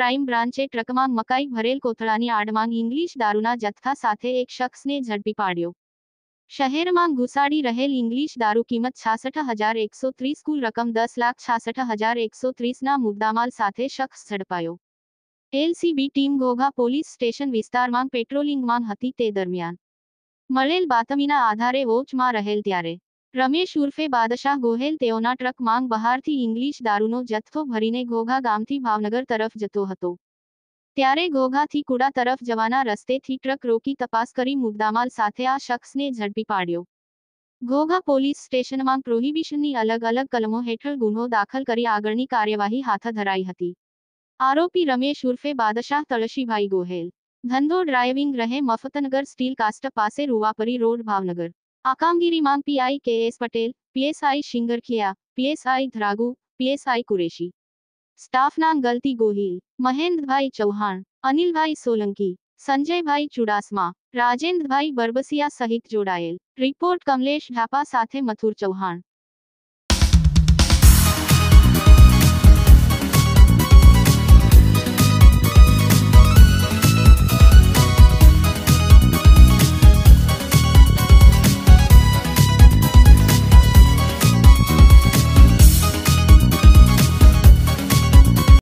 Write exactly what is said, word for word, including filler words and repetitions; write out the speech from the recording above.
Crime બ્રાન્ચે ટ્રકમાં મકાઈ ભરેલ કોથળાની આડમાં ઇંગ્લિશ દારૂના જથ્થા સાથે એક શખ્સને ઝડપી પાડ્યો. શહેરમાં ઘુસાડી રહેલ ઇંગ્લિશ દારૂ કિંમત છાસઠ હજાર એકસો ત્રીસ કુલ રકમ દસ લાખ છાસઠ હજાર એકસો ત્રીસના મુદ્દામાલ સાથે શખ્સ ઝડપાયો. LCB team Ghogha police station વિસ્તારમાં પેટ્રોલિંગમાં હતી તે દરમિયાન મળેલ બાતમીના આધારે વોચમાં રહેલ ત્યારે રમેશ ઉર્ફે બાદશાહ ગોહેલ તેઓના ટ્રક માંગ બહારથી ઇંગ્લિશ દારૂનો જથ્થો ભરીને ઘોઘા ગામથી ભાવનગર તરફ જતો હતો. ત્યારે ઘોઘાથી કુડા તરફ જવાના રસ્તેથી ટ્રક રોકી તપાસ કરી મુદ્દામાલ સાથે આ શખ્સને ઝડપી પાડ્યો. ઘોઘા પોલીસ સ્ટેશનમાં પ્રોહિબિશનની અલગ અલગ કલમો હેઠળ ગુનો દાખલ કરી આગળની કાર્યવાહી હાથ ધરાઈ હતી. આરોપી રમેશ ઉર્ફે બાદશાહ તળશીભાઈ ગોહેલ ધંધો ડ્રાઇવિંગ રહે મફતનગર સ્ટીલ કાસ્ટ પાસે રૂવાપરી રોડ ભાવનગર. આ કામગીરીમાં PI K S Patel, PSI Shingarkhiya, PSI Dhragu, PSI Qureshi, સ્ટાફના ગલતી ગોહિલ, મહેન્દ્રભાઈ ચૌહાણ, અનિલભાઈ સોલંકી, સંજયભાઈ ચુડાસમા, રાજેન્દ્રભાઈ બરબસિયા સહિત જોડાયેલ. રિપોર્ટ કમલેશ ઢાપા સાથે મથુર ચૌહાણ.